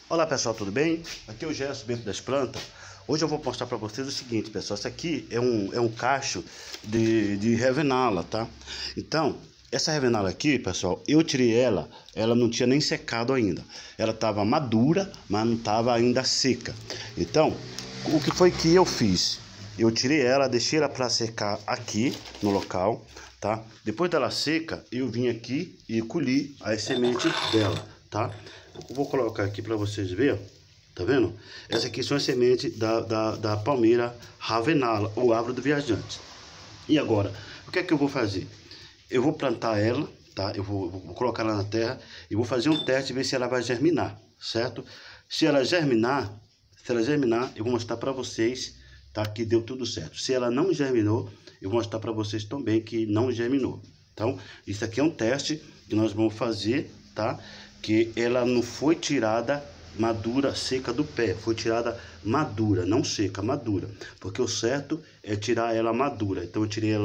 Olá pessoal, tudo bem? Aqui é o Gerson Bento das Plantas. Hoje eu vou mostrar para vocês o seguinte, pessoal. Isso aqui é um cacho de revenala, tá? Então, essa revenala aqui, pessoal, eu tirei ela não tinha nem secado ainda. Ela estava madura, mas não estava ainda seca. Então, o que foi que eu fiz? Eu tirei ela, deixei ela para secar aqui no local, tá? Depois dela seca, eu vim aqui e colhi as sementes dela, tá? Eu vou colocar aqui para vocês verem, tá vendo? Essa aqui são as sementes da palmeira ravenala, ou árvore do viajante. E agora, o que é que eu vou fazer? Eu vou plantar ela, tá? Eu vou colocar ela na terra e vou fazer um teste e ver se ela vai germinar, certo? Se ela germinar, eu vou mostrar para vocês, tá? Que deu tudo certo. Se ela não germinou, eu vou mostrar para vocês também que não germinou. Então, isso aqui é um teste que nós vamos fazer, tá? Que ela não foi tirada madura, seca do pé, foi tirada madura, não seca, madura, porque o certo é tirar ela madura. Então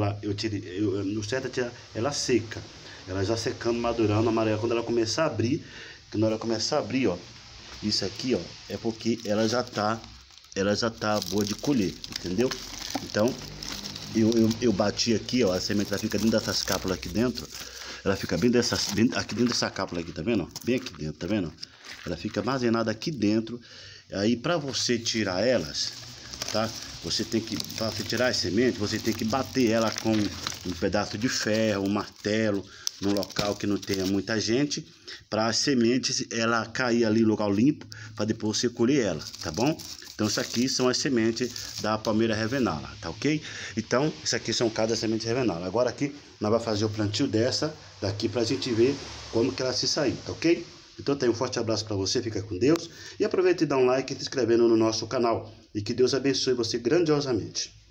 o certo é tirar ela seca, ela já secando, madurando, amarela. Quando ela começar a abrir, ó, isso aqui, ó, é porque ela já tá boa de colher, entendeu? Então eu bati aqui, ó, a semente ela fica dentro dessas cápsulas aqui dentro. Ela fica bem aqui dentro dessa cápsula aqui, tá vendo? Bem aqui dentro, tá vendo? Ela fica armazenada aqui dentro. Aí para você tirar elas, tá? Para você tirar as sementes, você tem que bater ela com um pedaço de ferro, um martelo, num local que não tenha muita gente, para as sementes ela cair ali no local limpo, para depois você colher ela, tá bom? Então isso aqui são as sementes da palmeira revenala, tá ok? Então isso aqui são cada semente revenala. Agora aqui nós vamos fazer o plantio daqui pra gente ver como que ela se sair, tá ok? Então tem um forte abraço para você, fica com Deus e aproveita e dá um like e se inscrevendo no nosso canal. E que Deus abençoe você grandiosamente.